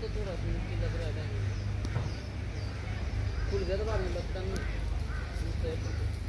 तो थोड़ा मुश्किल लग रहा है खुल गया तो बाद में लगता नहीं